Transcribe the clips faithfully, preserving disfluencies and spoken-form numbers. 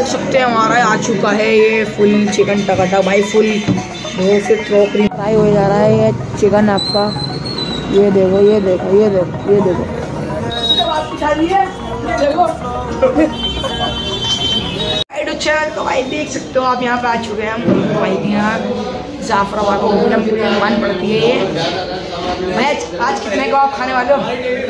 देख सकते हैं हमारा आ चुका है ये फुल चिकन टकाटक भाई, फुल वो फिर क्रोकरी फ्राई हो जा रहा है ये चिकन आपका। ये देखो ये देखो ये देखो ये देखो तो भाई देख सकते हो आप यहाँ पे आ चुके हैं हम भाई के यहाँ जाफराबाद को पूरी दुकान पड़ती है ये भाई। आज कितने कबाब खाने वाले हो?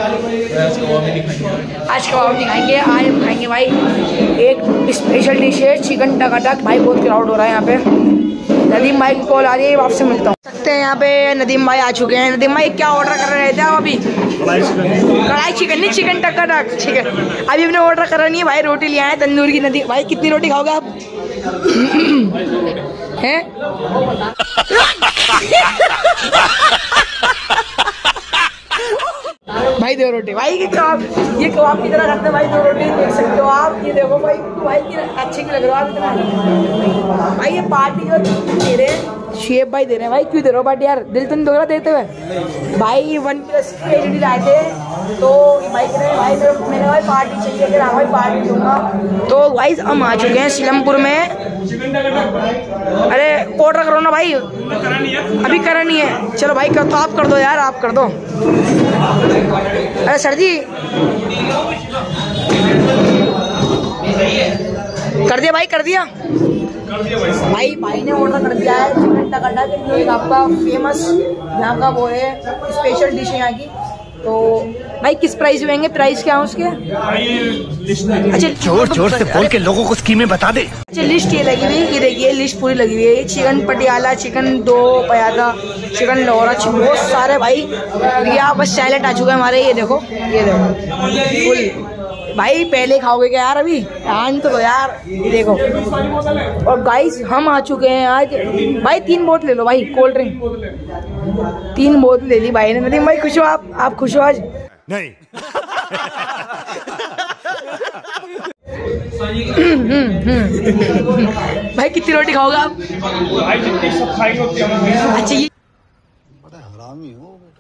आज कबाब नहीं खाएंगे, आज हम खाएंगे भाई एक स्पेशल डिश है चिकन टकाटक भाई। बहुत क्राउड हो रहा है यहाँ पे। नदीम भाई की कॉल आ रही है, आपसे मिलता हूँ। सकते हैं यहाँ पे नदीम भाई आ चुके हैं। नदीम भाई क्या ऑर्डर कर रहे थे आप अभी? कढ़ाई चिकन नहीं चिकन टकाटक ठीक है। अभी हमने ऑर्डर करा नहीं है भाई, रोटी ले आए तंदूर की। नदी भाई कितनी रोटी खाओगे आप? हैं भाई दो रोटी भाई के कबाब, ये कबाब की तरह करते हैं भाई। दो रोटी देख सकते हो आप, ये देखो भाई भाई की अच्छे की लग रहा है इतना भाई। ये पार्टी जो दे रहे हैं शेफ भाई दे रहे हैं भाई। क्यों दे रहे हो पार्टी यार? दिल तो नहीं दोगला देते हुए भाई। वन प्लस की एलईडी लाए थे तो भाई कह रहे हैं भाई मेरे मैंने भाई पार्टी चाहिए कि भाई पार्टी दूंगा। तो भाई हम आ चुके हैं सीलमपुर में। अरे ऑर्डर करो ना भाई, अभी करा नहीं है। चलो भाई कर तो आप कर दो यार, आप कर दो। अरे सर जी कर दिया भाई, कर दिया भाई। भाई ने ऑर्डर कर दिया है चिकन टकाटक, एक आपका फेमस यहाँ का वो है स्पेशल डिश है यहाँ की। तो भाई किस प्राइस में होंगे? प्राइस क्या है उसके? अच्छा जोर जोर से बोल के लोगों को स्कीमें बता दे। अच्छा लिस्ट ये लगी हुई, ये देखिए लिस्ट पूरी लगी हुई है। चिकन पटियाला, चिकन दो प्यादा, चिकन लोहरा, बहुत सारे भाई। ये आप बस सैलेड आ चुका है हमारे। ये देखो ये देखो फुल भाई। पहले खाओगे क्या यार? अभी आन तो यार ये देखो। और गाइस हम आ चुके हैं आज भाई। तीन बोतल ले लो भाई कोल्ड ड्रिंक, तीन बोतल ले ली भाई ने। नदीम भाई खुश हो आप? आप खुश हो आज? नहीं। भाई कितनी रोटी खाओगे आप? भाई जितनी सब खाएंगे उतनी। अच्छा ये बड़ा हरामी हो बेटा।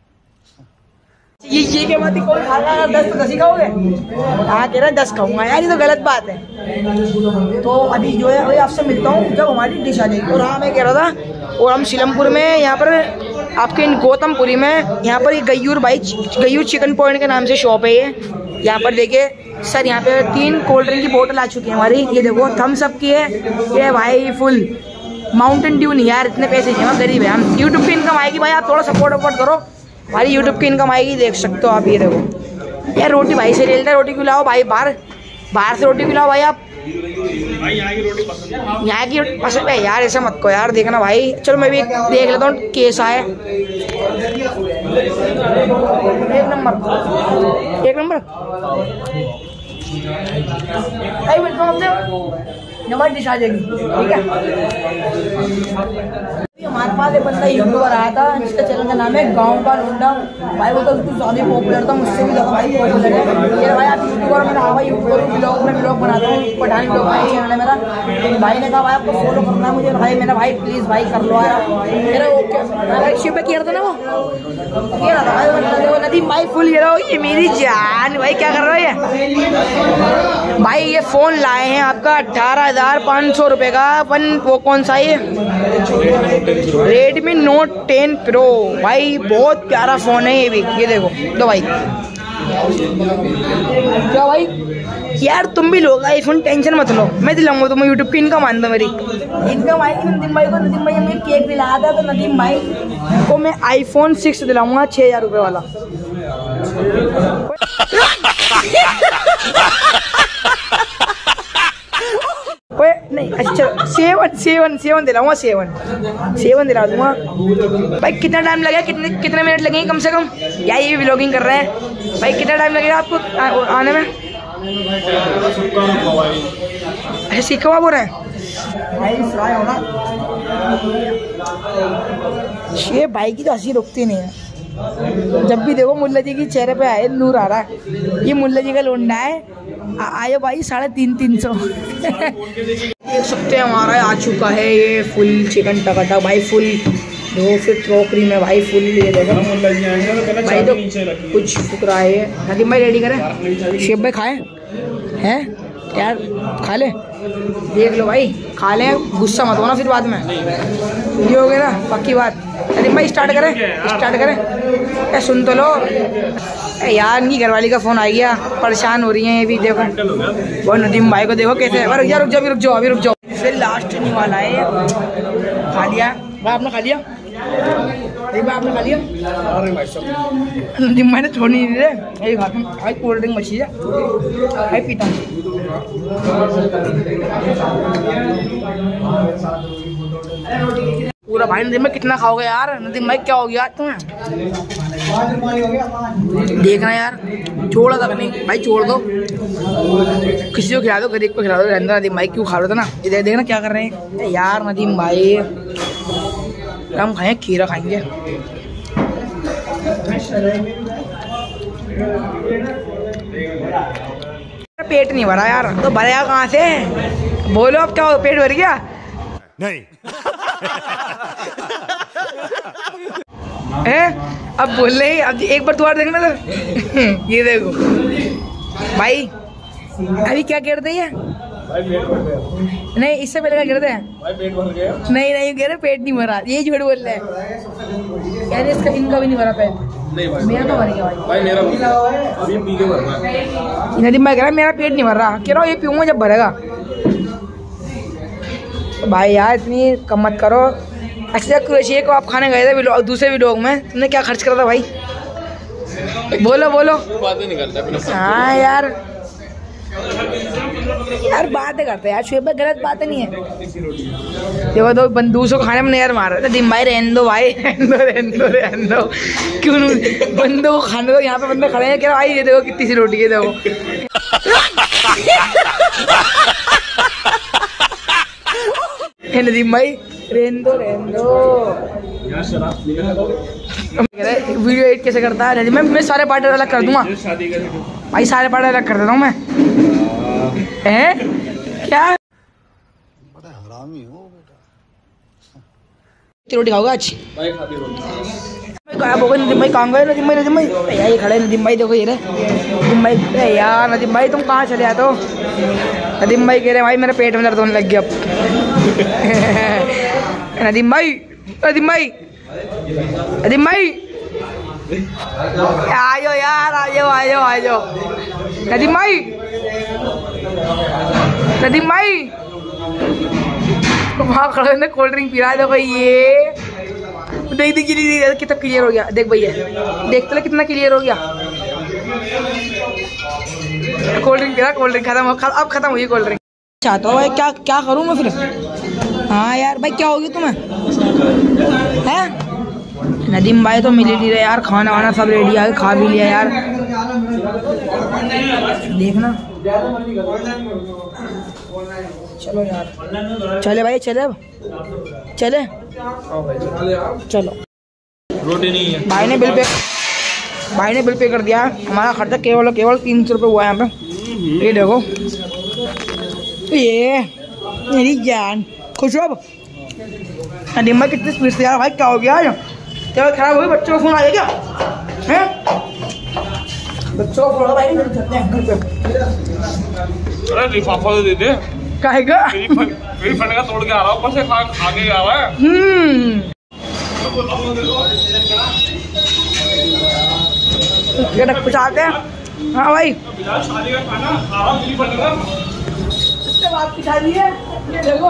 ये ये के बात कौन खाएगा? दस तो दस ही खाओगे? हाँ कह रहा है दस खाऊंगा यार, ये तो गलत बात है। तो अभी जो है आपसे मिलता हूँ जब हमारी डिश आ जाएगी। और हाँ मैं कह रहा था, और हम सीलमपुर में यहाँ पर आपके गौतमपुरी में यहाँ पर ये गयूर भाई गयूर चिकन पॉइंट के नाम से शॉप है ये। यहाँ पर देखिए सर, यहाँ पे तीन कोल्ड ड्रिंक की बोतल आ चुकी है हमारी। ये देखो थम्स अप की है ये भाई, फुल माउंटेन ड्यू नहीं यार, इतने पैसे नहीं, हम गरीब है। हम यूट्यूब की इनकम आएगी भाई, आप थोड़ा सपोर्ट वपोर्ट करो, हमारी यूट्यूब की इनकम आएगी। देख सकते हो आप, ये देखो यार रोटी भाई से ले लेता है। रोटी खिलाओ भाई, बाहर बाहर से रोटी खिलाओ भाई। आप भाई यहाँ की रोटी पसंद है? यहाँ की रोटी पसंद है यार, ऐसा मत को यार, देखना भाई। चलो मैं भी देख लेता हूँ कैसा है। एक नंबर एक नंबर भाई मिलता हूँ आपसे, हमारी डिश आ जाएगी ठीक है। हमारे पास एक बंदा यूट्यूबर आया था जिसका चैनल का नाम है गाँव का लुंडा भाई। वो तो कुछ ज़्यादा पॉपुलर था, मुझसे भी ज़्यादा भाई पॉपुलर है। ये भाई आप यूट्यूबर, मैंने हाँ भाई यूट्यूबर ब्लॉग में ब्लॉग बनाता हूँ, पठानी ब्लॉग भाई चैनल है मेरा। तो भाई ने कहा भाई आपको फॉलो करना है मुझे भाई। मैंने भाई प्लीज़ भाई कर लो यार मेरा। ओके भाई शिप पे किया था ना वो, किया था भाई नदीम भाई फुल। ये रहो ये मेरी जान भाई, क्या कर रहे हो भाई? ये फ़ोन लाए हैं आपका अट्ठारह हज़ार पाँच सौ रुपये का। वन वो कौन सा ये रेडमी नोट टेन प्रो भाई, बहुत प्यारा फोन है ये भी। ये देखो दो भाई, क्या भाई यार तुम भी लोग आईफोन, टेंशन मत लो, मैं दिलाऊंगा तुम्हें। यूट्यूब की इनकम मान दो मेरी। इनकम आएगी नदीम भाई को। नदीम भाई हमें केक दिलाया था तो नदीम भाई को मैं आईफोन सिक्स दिलाऊंगा छः हज़ार रुपये वाला। नहीं अच्छा सेवन सेवन सेवन दिलाऊंगा, सेवन सेवन दिला दूंगा भाई। कितना टाइम लगेगा? कितने कितने मिनट लगेंगे कम से कम? या ये भी व्लॉगिंग कर रहे हैं भाई, कितना टाइम लगेगा आपको आ, आने में? अच्छा सीखा हुआ बोल रहे हैं भाई, फ्राई होना। ये भाई की तो हंसी रुकती नहीं है, जब भी देखो मुल्ला जी की चेहरे पे आए नूर आ रहा है। ये मुल्ला जी का लोंडा है, आयो भाई साढ़े तीन तीन सौ। देख सकते हैं हमारा आ चुका है ये फुल चिकन टकाटक भाई, फुल दो फिर क्रोकरी में भाई, फुल। ये देखो भाई तो कुछ फुक रहा है। नदीम भाई रेडी करें, शेफ भाई खाएं हैं यार खा ले, देख लो भाई, खा ले, गुस्सा मत होना फिर बाद में। ये हो गया ना पक्की बात। नदीम भाई स्टार्ट करें, स्टार्ट करें। ए सुन तो लो ए यार, इनकी घरवाली का फ़ोन आ गया, परेशान हो रही हैं ये भी। देखो वो नदीम भाई को देखो कैसे। अरे यार रुक जाओ, रुक जाओ, अभी रुक जाओ। फिर लास्ट नहीं वाला है, खा लिया भाई आपने, खा लिया भाई आपने, खा लिया। नदीम भाई ने छोड़ नहीं दे यही खाता हूँ भाई, कोल्ड ड्रिंक मछली है भाई, पीता हूँ। पूरा भाई नदीम भाई कितना खाओगे यार? नदीम भाई क्या हो गया तुम्हें? देखना यार, छोड़ा था नहीं भाई, छोड़ दो, किसी को खिला दो, गरीब को खिला दो। रहने दो नदीम भाई, क्यों खा रहे थे ना। इधर देखना क्या कर रहे हैं यार नदीम भाई। हम खाएं, खीरा खाएंगे। पेट नहीं भरा यार, तो भरेगा कहाँ से? बोलो अब क्या हो, पेट भर गया? नहीं। है अब बोल रहे हैं, अब एक बार दोबारा देखना सर। ये देखो भाई, अभी क्या गिरते हैं? नहीं इससे पहले क्या गिरते हैं? नहीं नहीं कह रहे पेट नहीं भरा, ये झूठ बोल रहे हैं यार। इसका इनका भी नहीं भरा पेट, मेरा तो भर गया भाई, मेरा अभी पी के भर रहा है। नदीम भाई कह रहा है मेरा पेट नहीं भर रहा, कह रहा हूँ ये पीऊंगा जब भरेगा। भाई यार इतनी कम मत करो। अच्छा क्रोशिया को आप खाने गए थे विलोग, दूसरे विलोग में, तुमने क्या खर्च करा था भाई? बोलो बोलो। बातें नहीं करता। हाँ यार यार बातें करते हैं यार, शुएब भाई गलत बातें नहीं है। देखो तो बंदूसों को खाने में नहीं यार मार रहे थे। नदीम भाई रहने दो भाई, रहने दो रहने दो रहने दो, क्यों बंदों को खाने दो। यहाँ पे बंदे खड़े हैं, क्या भाई ये देखो कितनी सी रोटी है, देखो। नदीम भाई रहने दो रहने दो। वीडियो एडिट कैसे करता है नदीम? मैं मैं सारे पार्ट अलग कर दूंगा भाई, सारे पार्ट अलग कर देता हूँ मैं। हैं क्या बड़ा हरामी हो बेटा। रोटी खाओगे आज? गायब हो गए नदीम भाई, कहाँ गए नदीम भाई? नदीम भाई भैया ये खड़े नदीम भाई, देखो ये रहे नदीम भाई। यार नदीम भाई तुम कहाँ चले आते हो? नदीम भाई कह रहे भाई मेरे पेट में दर्द होने लग गया अब। नदीम भाई, नदीम भाई, नदीम भाई आयो यार, आयो आयो आयो। नदीम भाई, नदीम भाई वहाँ खड़े ने कोल्ड ड्रिंक पी रहा है, देखो ये देख देख देख कितना क्लियर हो गया। देख भैया देख तो कितना क्लियर हो गया। कोल्ड ड्रिंक पी रहा, कोल्ड ड्रिंक खत्म हो, अब खत्म हुई कोल्ड ड्रिंक। चाहता हूँ भाई क्या क्या करूँ मैं फिर? हाँ यार भाई क्या होगी तुम्हें? हैं नदीम भाई तो मिल ही नहीं रहे यार, खाना वाना सब रेडी है, खा भी लिया यार। देखना चलो यार, चले भाई चले, अब चले चलो। रोटी नहीं है भाई ने बिल पे, भाई ने बिल पे कर दिया। हमारा खर्चा केवल केवल तीन सौ रुपये हुआ है यहाँ पे। ये देखो ये मेरी जान खुश हो। अब नदीम भाई कितनी स्पीड से यार, भाई क्या हो गया यार? चलो खराब हो गई, बच्चों को फोन आ गया क्या? हैं बच्चों को फोन भाई नहीं सकते हैं घर पे। अरे लिफाफा तो दे दे। काहेगा? मेरी फन, मेरी फन का तोड़ के आ रहा हूँ, ऊपर से खा आगे आ रहा है। हम्म ये तक पहुँचाते हैं। हाँ भाई शादी का खाना खा रहा हूँ, मेरी फन का इसके बाद पिछा दिए, ये देखो।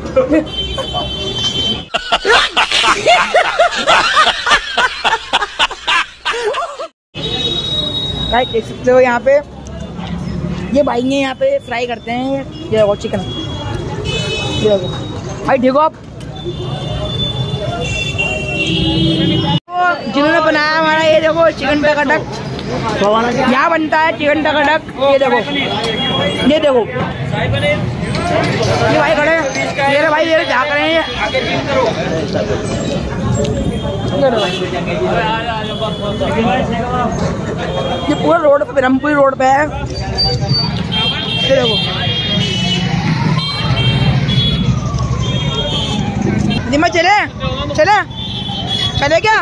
भाई देख सकते हो यहाँ पे ये भाई ने यहाँ पे फ्राई करते हैं। ये देखो चिकन, ये देखो भाई देखो आप, जिन्होंने बनाया हमारा ये देखो चिकन टकाटक, यहाँ बनता है चिकन टकाटक। ये देखो ये देखो ये भाई खड़े, ये भाई ये झाँक रहे हैं। ये पूरा रोड पे, ब्रह्मपुरी रोड पे है। ये देखो दिमा चले चले चले क्या?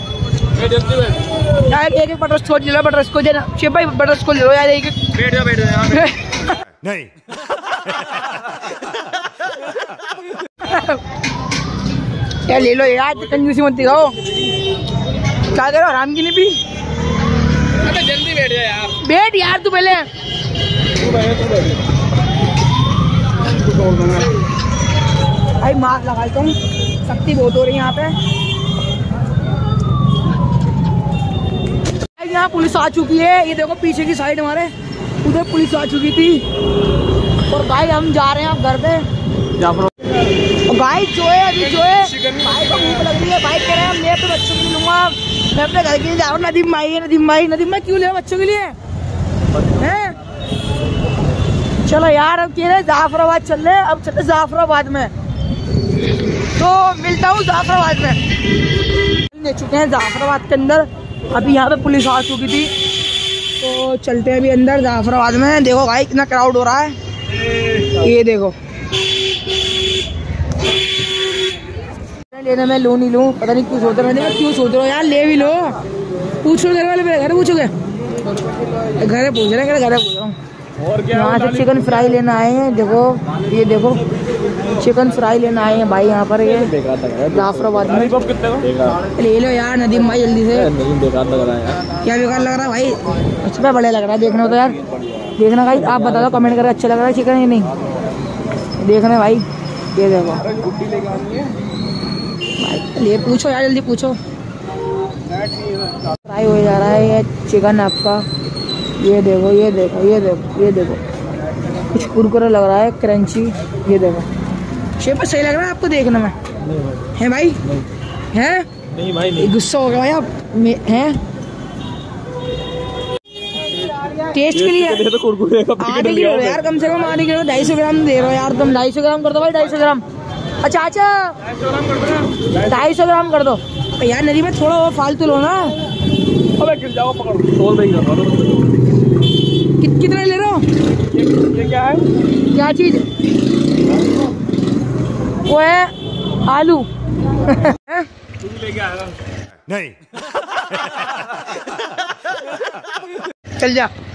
यार एक एक बटर स्कॉच ले लो, बटर स्कॉच देना शिव भाई, बटर स्कॉच ले लो यार एक एक। नहीं। यार ले लो यार, कंजूसी मत दिखाओ। क्या करो, आराम की नहीं पी? अबे जल्दी बैठ जा यार। बैठ यार तू पहले। तू बैठ तू बैठ तू तोड़ दूंगा भाई मास्क लगा लेता हूँ, सख्ती बहुत हो रही है यहाँ पे। यहाँ पुलिस आ चुकी है, ये देखो पीछे की साइड हमारे उधर पुलिस आ चुकी थी। और भाई हम जा रहे हैं अब घर पे। और भाई जो है अभी जो है भाई को भूख लग रही है। भाई कह रहे हैं मैं अपने बच्चों के लिए लूंगा, मैं अपने घर के लिए जा रहा हूँ। नदीम भाई है, नदीम भाई नदीम भाई क्यों ले बच्चों के लिए हैं? चलो यार, अब कह रहे जाफराबाद चल रहे, अब चलते जाफराबाद में। तो मिलता हूँ जाफराबाद में। ले चुके हैं जाफराबाद के अंदर, अभी यहाँ पे पुलिस आ चुकी थी। तो चलते हैं अभी अंदर जाफराबाद में। देखो भाई कितना क्राउड हो रहा है, ये देखो। लेना मैं लूँ नहीं लूँ पता नहीं क्यों सोच रहा हूँ, क्यों सोच रहा हूँ यार, ले भी लो। पूछो घर वाले, मेरे घर पूछोगे? घर पूछ रहे हैं, घर पूछ रहा हूँ। और क्या यहाँ से चिकन फ्राई लेना आए हैं। देखो ये देखो चिकन फ्राई लेना आए हैं भाई यहाँ पर, ये जाफराबाद में। ले लो यार नदीम भाई जल्दी से। बेकार लग रहा है यार। क्या बेकार लग रहा है भाई? अच्छा बढ़िया लग रहा है देखने तो यार। देखना भाई, आप बता दो कमेंट करके अच्छा लग रहा है चिकन या नहीं। देखना भाई, ये देखो भाई, ले पूछो यार जल्दी पूछो। फ्राई हो जा रहा है ये चिकन आपका। ये देखो ये देखो ये देखो ये देखो कुछ कुरकुरा लग रहा है, क्रंची। ये देखो शेप सही लग रहा है आपको देखने में? है भाई? है नहीं भाई नहीं। गुस्सा हो गया भाई आप हैं? टेस्ट के लिए तो कुरकुरे का आधे किलो यार, कम से कम आधे किलो ढाई सौ ग्राम दे रहे हो यार तुम। ढाई सौ ग्राम कर दो भाई, ढाई सौ ग्राम। अच्छा अच्छा ढाई सौ ग्राम कर दो यार। नदी में थोड़ा वो फालतू लो ना। अबे गिर जाओ, पकड़ो तोल नहीं कर रहा। कित कितना ले रहे हो? ये, ये क्या है? क्या चीज? वो है आलू। तू लेके आएगा? नहीं। चल जा।